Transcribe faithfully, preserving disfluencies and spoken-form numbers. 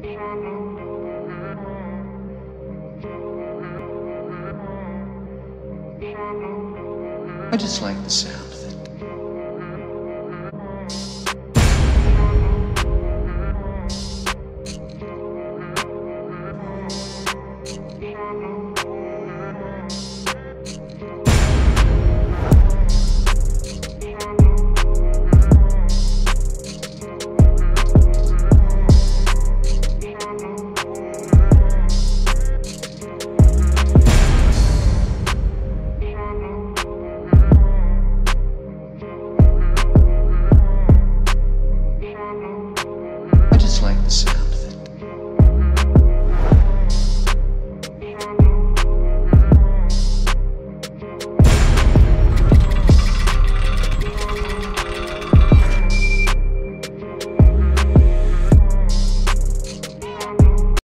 I just like the sound of it. I just like the sound.